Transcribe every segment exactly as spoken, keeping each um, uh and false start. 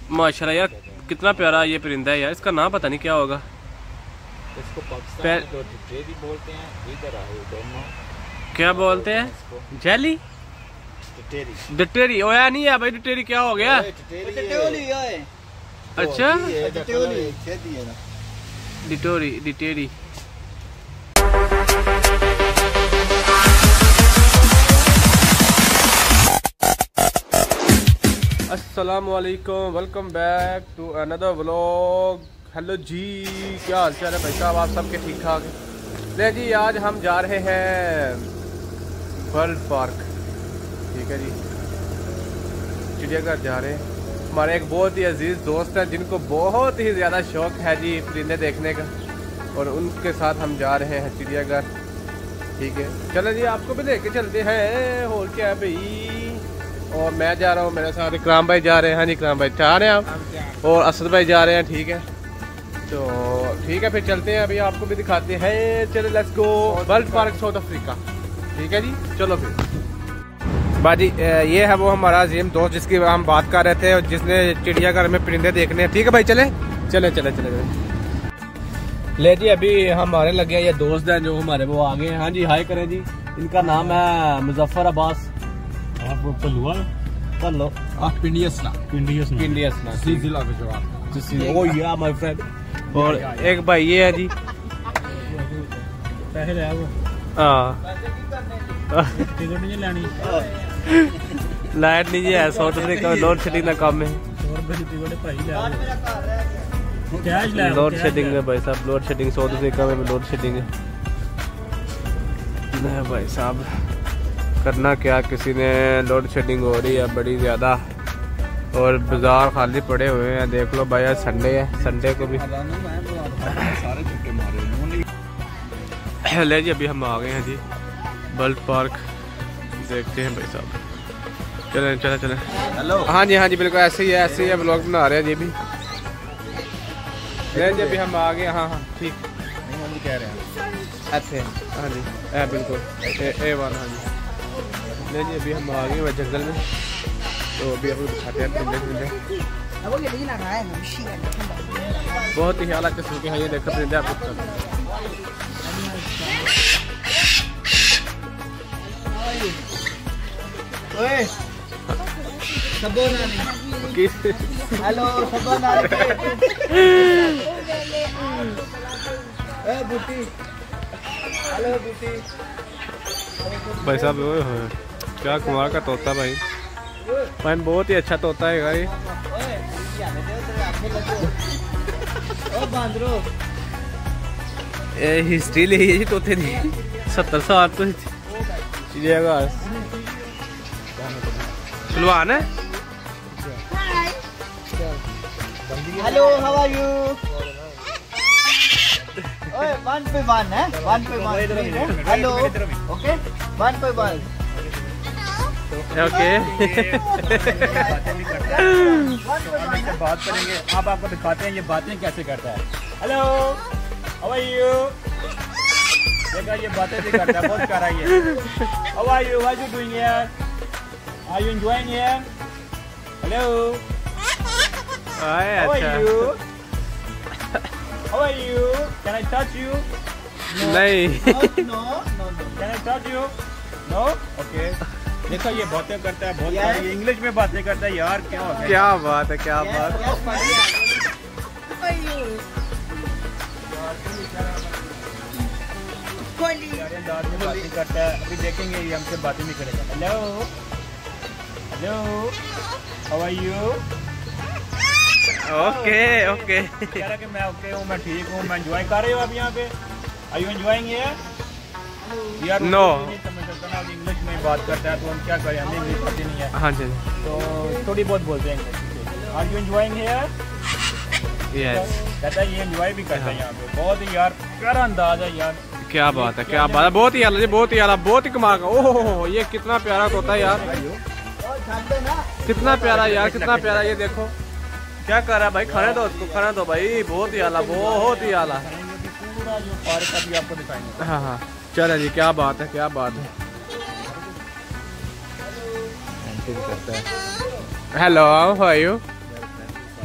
माशाल्लाह यार, कितना प्यारा ये परिंदा है यार। इसका नाम पता नहीं क्या होगा। इसको पाकिस्तान में टिटेरी बोलते हैं, इधर आए दोनों क्या बोलते हैं? जेली टिटेरी। डिटेरी ओया नहीं है भाई, डिटेरी क्या हो गया? अच्छा डिटोरी डिटेरी। अस्सलाम वालेकुम, welcome back to another vlog. Hello जी, क्या हाल चाल है भाई साहब? आप सबके ठीक ठाक हैं? ले जी, आज हम जा रहे हैं बर्ड पार्क। ठीक है जी, चिड़ियाघर जा रहे हैं। हमारे एक बहुत ही अजीज़ दोस्त हैं जिनको बहुत ही ज़्यादा शौक़ है जी परिंदे देखने का, और उनके साथ हम जा रहे हैं चिड़ियाघर। ठीक है, चलो जी, आपको भी लेके चलते हैं। और क्या है भाई, और मैं जा रहा हूँ, मेरे साथ इकराम भाई जा रहे हैं। हाँ जी, इकराम भाई जा रहे हैं आप, और असद भाई जा रहे हैं। ठीक है, तो ठीक है, फिर चलते हैं। अभी आपको भी दिखाते हैं। चलो let's go, bird park South Africa. ठीक है जी, चलो फिर बाजी। ये है वो हमारा अजीम दोस्त जिसकी हम बात कर रहे थे, और जिसने चिड़ियाघर में परिंदे देखने हैं। ठीक है भाई, चले चले चले चले चले ले जी। अभी हमारे लगे ये दोस्त हैं जो हमारे वो आगे हैं। हाँ जी, हाय करें जी। इनका नाम है मुजफ्फर अब्बास। आप पल्लू पल्लो आप पिंडियसना पिंडियसना पिंडियसना सी जिला के जवाब जी। ओ या माय फ्रेंड। और एक भाई ये है जी, पैसे ले आओ। हां, टिकट नहीं लेनी, लाइट नहीं जी है। साउथ अफ्रीका में लोड शेडिंग का काम है। सौ रुपए की टिकट भाई ले आओ, कैश ले आओ। लोड शेडिंग है भाई साहब, लोड शेडिंग साउथ अफ्रीका में लोड शेडिंग है ना भाई साहब। करना क्या, किसी ने लोड शेडिंग हो रही है बड़ी ज़्यादा, और बाजार खाली पड़े हुए हैं। देख लो भाई, आज संडे है, संडे को भी सारे छुट्टे मारे। ले जी, अभी हम आ गए हैं जी बर्ड पार्क, देखते हैं भाई साहब। चलें चलें चलें। हेलो, हाँ जी हाँ जी, बिल्कुल ऐसे ही है, ऐसे ही है। ब्लॉग बना रहे हैं जी भी। ले जी, अभी हम आ गए। हाँ हाँ ठीक, हम कह रहे हैं ऐसे। हाँ जी, ए बिल्कुल ए वन। हाँ जी, ले जी, अभी हम आ गए हैं जंगल में, तो अभी आपको दिखाते हैं परिंदे परिंदे। बहुत ही ख्याल किस्म के हैं ये, देखो परिंदे आपको। हेलो हेलो बूटी भाई साहब, क्या कुमार का तोता भाई भाई, बहुत ही अच्छा तोता है भाई। हिस्ट्री ले जी तोते दी, सत्तर साल तो चिड़ियाघर पहलवान है। Hello, how are you? ओए, वन पे वन है, वन पे वन। हेलो, ओके, वन पे वन। ओके, बात करेंगे, आप आपको दिखाते हैं ये बातें कैसे करता है। Hello, how are you? देखा, ये बातें भी करता है, बहुत प्यारा ये। How are you? What you doing here? Are you enjoying here? Hello, how are you? How are you? Can I touch you? No. नहीं। No, no, no. Can I touch you? No. Okay. देखो, ये बातें करता है, बहुत सारी English में बातें करता है यार। क्या हो गया? क्या बात है, क्या बात। बातें करता है, अभी देखेंगे ये हमसे बातें नहीं करेगा। Hello hello, how are you? Okay okay, कह रहा कि मैं ओके हूँ, मैं ठीक हूँ, मैं एंजॉय कर रही हूँ। आप यहाँ पे आर यू एंजॉयिंग हियर? यार नो, नहीं समझ सकता ना, इंग्लिश में बात करता है तो हम क्या करें, हमें इंग्लिश पता नहीं है। हाँ जी, तो थोड़ी बहुत बोलते हैं English. Are you enjoying here? Yes, कहता है ये एंजॉय भी करता है यहाँ पे। बहुत ही यार प्यारा अंदाज है यार। क्या बात है, क्या बात है, बहुत ही आला जी, बहुत ही आला, बहुत ही कमाल का। ओहो, ये कितना प्यारा तोता है यार, कितना प्यारा यार, कितना प्यारा। ये देखो क्या कर रहा है भाई, खाने दो उसको, खाने दो भाई। बहुत ही आला, बहुत ही आला। पूरा जो पार्क का भी आपको दिखाएंगे। हाँ हाँ, चलो जी, क्या बात है, क्या बात है। Hello, how are you?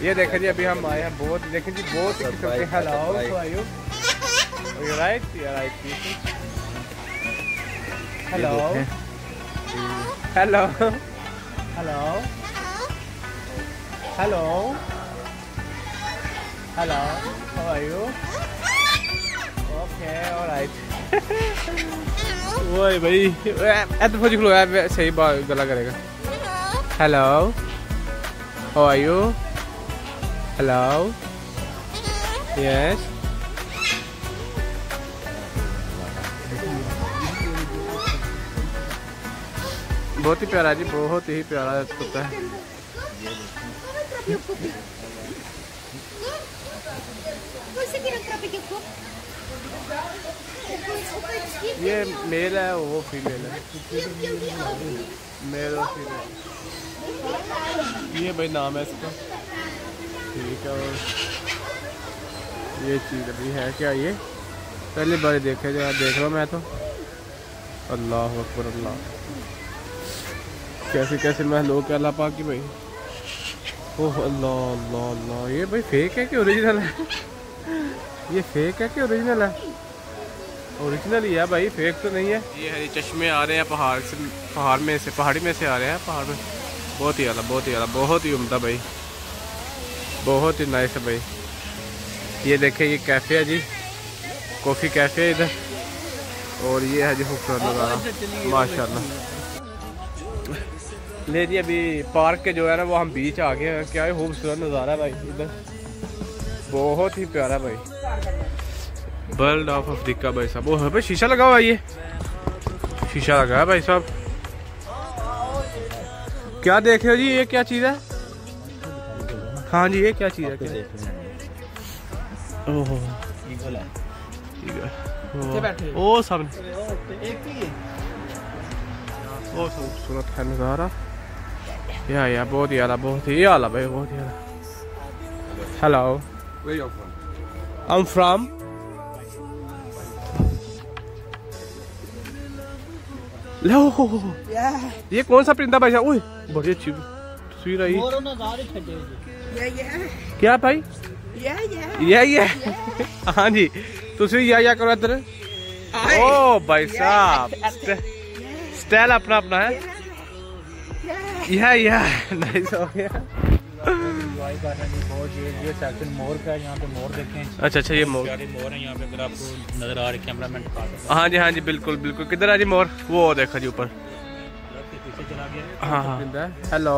ये देखें जी, अभी हम आए हैं बहुत, देखें जी बहुत ही किस्म के। Hello, how are you? You right, you right. Hello hello hello hello hello, how are you? Okay, alright. वही भाई ऐसे फौजी खलो है, सही बात गला करेगा। Hello, how are you? Hello, yes. बहुत ही प्यारा जी, बहुत ही प्यारा कुत्ता है। ये मेल है, वो फीमेल है। मेल और फीमेल, ये भाई नाम है इसका। ठीक है, और ये चीज़ अभी है क्या? ये पहली बार देखे जाए, देख रहा हूँ मैं तो। अल्लाह अकबर, अल्लाह, कैसे कैसे मैं लोग क्या अल्लाह पाक की भाई। ओह अल्लाह अल्लाह अल्लाह, ये भाई फेक है कि ओरिजिनल है? ये फेक है कि ओरिजिनल है? ओरिजिनल ही है भाई, फेक तो नहीं है। ये है चश्मे आ रहे हैं पहाड़ से, पहाड़ में से, पहाड़ी में से आ रहे हैं पहाड़ में। बहुत ही आला, बहुत ही आला, बहुत ही उम्दा भाई, बहुत ही नाइस है भाई। ये देखें, ये कैफ़े है जी, कॉफ़ी कैफ़े है इधर। और ये है जी खूबसूरत नज़ारा माशाल्लाह। ले जी, अभी पार्क के जो है ना वो हम बीच आ गए हैं। क्या खूबसूरत नज़ारा है भाई इधर, बहुत ही प्यारा भाई। बर्ड ऑफ अफ्रीका भाई साहब। वो है भाई, शीशा लगा हुआ है, ये शीशा लगा है भाई साहब। क्या देख रहे हो जी? ये क्या चीज़ है? हाँ जी, ये क्या चीज़ है? ओह, ओ सामने, बहुत खूबसूरत है नज़ारा। या या बहुत ही आला, बहुत ही आला भाई, बहुत ही आला। Hello, I am from. लो, ये कौन सा परिंदा भाई साहब? ओए बड़ी अच्छी तस्वीर आई। क्या भाई? ये ये हाँ जी, तस्वीर या या करो इधर। ओ भाई साहब, स्टाइल अपना अपना है। यह यह नाइस हो गया। ये सेक्शन मोर का है, यहाँ पे मोर देखें। अच्छा अच्छा, ये मोर मोर है यहाँ पे, अगर आपको नजर आ रहे कैमरामैन। हाँ जी हाँ जी, बिल्कुल बिल्कुल। किधर है जी मोर? वो देखा जी ऊपर, पीछे चला गया। हाँ हाँ, हेलो।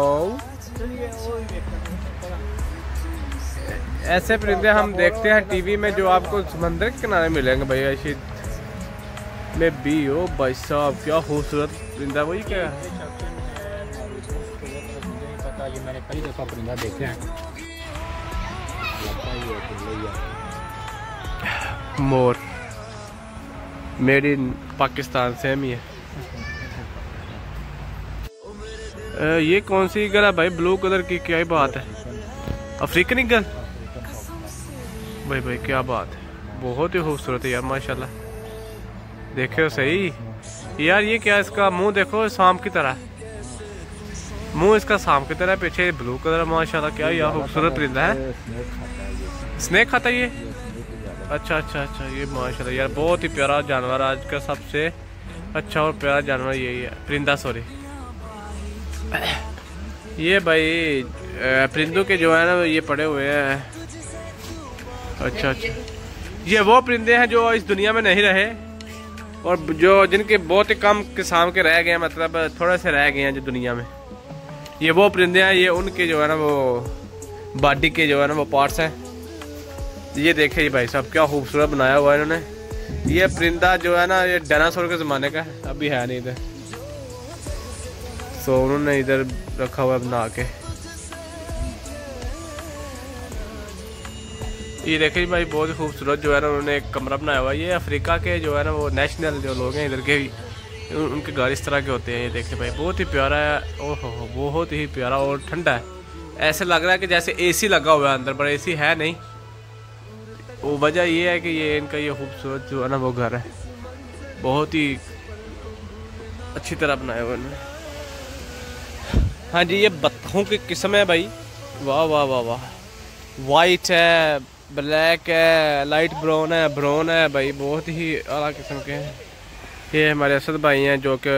ऐसे परिंदे हम देखते हैं टीवी में जो आपको समंदर के किनारे मिलेंगे भाई, ऐसी में भी। ओ भाई साहब, क्या खूबसूरत परिंदा। वही क्या है? ये मैंने कई दफा परिंदा देखे हैं। मोर मेड इन पाकिस्तान, सेम ही है। आ, ये कौन सी ईगल है भाई? ब्लू कलर की, क्या ही बात है? अफ्रीकन ईगल भाई भाई, क्या बात है, बहुत ही खूबसूरत है यार माशाल्लाह। देखो सही यार, ये क्या, इसका मुंह देखो सांप की तरह, मुंह इसका सांप की तरह, पीछे ब्लू कलर माशाल्लाह। क्या यार खूबसूरत परिंदा है। स्नेक खाता है ये? अच्छा अच्छा अच्छा, ये माशाल्लाह यार बहुत ही प्यारा जानवर। आज का सबसे अच्छा और प्यारा जानवर यही है, परिंदा। सॉरी, ये भाई परिंदों के जो है ना ये पड़े हुए हैं। अच्छा अच्छा, ये वो परिंदे हैं जो इस दुनिया में नहीं रहे, और जो जिनके बहुत ही कम किस्म के रह गए हैं, मतलब थोड़े से रह गए हैं जो दुनिया में। ये वो परिंदे हैं, ये उनके जो है ना वो बॉडी के जो है ना वो पार्ट्स हैं। ये देखिए भाई साहब, क्या खूबसूरत बनाया हुआ है इन्होंने। ये परिंदा जो है ना ये डायनासोर के ज़माने का है, अभी है नहीं इधर, तो उन्होंने इधर रखा हुआ है बना के। ये देखिए भाई, बहुत ही खूबसूरत जो है ना उन्होंने एक कमरा बनाया हुआ है। ये अफ्रीका के जो है ना वो नेशनल जो लोग हैं इधर के, उनके घर इस तरह के होते हैं। ये देखिए भाई, बहुत ही प्यारा है। ओहो, बहुत ही प्यारा और ठंडा है। ऐसे लग रहा है कि जैसे एसी लगा हुआ है अंदर, पर एसी है नहीं। वो वजह ये है कि ये इनका ये खूबसूरत जो है ना वो घर है, बहुत ही अच्छी तरह बनाया हुआ है। हाँ जी, ये बत्तखों की किस्म है भाई, वाह वाह वाह वाह, वाइट है, ब्लैक है, लाइट ब्राउन है, ब्राउन है भाई, बहुत ही आला किस्म के हैं। ये हमारे असद भाई हैं जो कि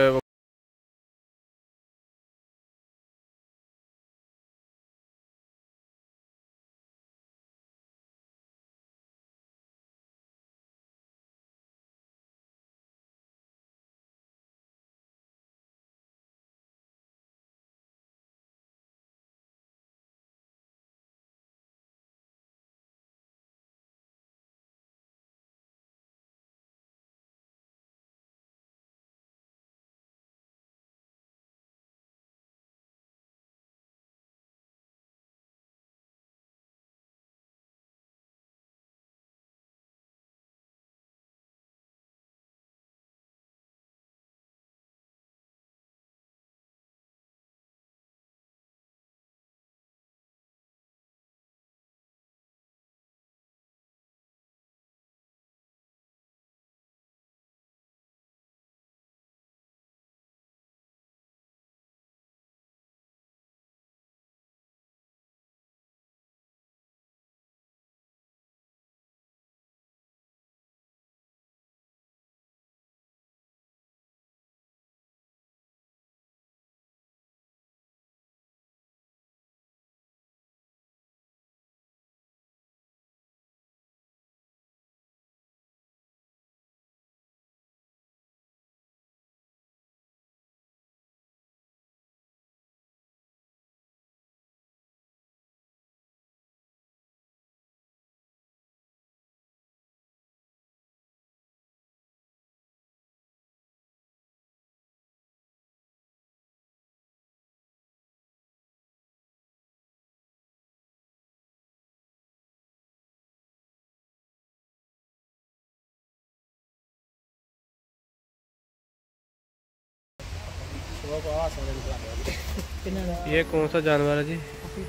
ये कौन सा जानवर है जी?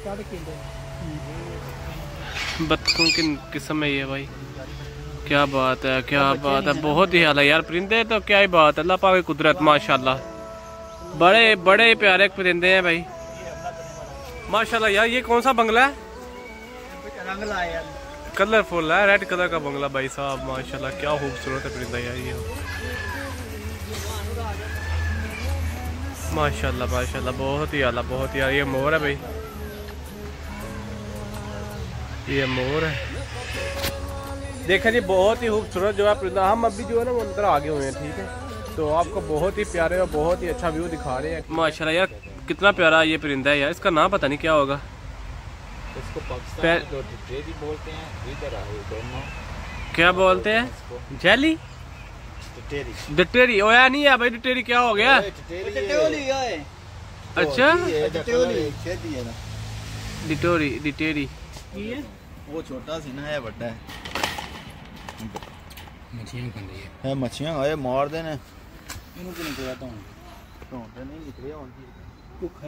बत्तखों की किस्म है ये भाई। क्या बात है, क्या बात है, बहुत ही आला यार परिंदे तो क्या ही बात है। अल्लाह पाक की कुदरत माशाल्लाह, बड़े बड़े प्यारे परिंदे हैं भाई माशाल्लाह। यार ये कौन सा बंगला है? कलरफुल है, रेड कलर का बंगला भाई साहब माशाल्लाह। क्या खूबसूरत है परिंदा यार ये माशाल्लाह माशाल्लाह, बहुत ही आला, बहुत ही आला। ये मोर है भाई, ये मोर है देखा जी, बहुत ही खूबसूरत जो है परिंदा। हम अभी जो है ना वो अंदर आगे हुए हैं, ठीक है, तो आपको बहुत ही प्यारे और बहुत ही अच्छा व्यू दिखा रहे हैं माशाल्लाह। यार कितना प्यारा ये परिंदा है यार, इसका नाम पता नहीं क्या होगा। इसको पाकिस्तान में जो टिटेरी बोलते हैं, इधर आए दोनों क्या बोलते हैं? जेली टिटेरी डिटेरी ओया नहीं है भाई, डिटेरी क्या हो गया? अच्छा डिटोरी डिटेरी वो छोटा सी ना है, बड़ा है। मछलियां खा रही है, है मछलियां आए मार देने इनको नहीं कोया तो तो नहीं निकले और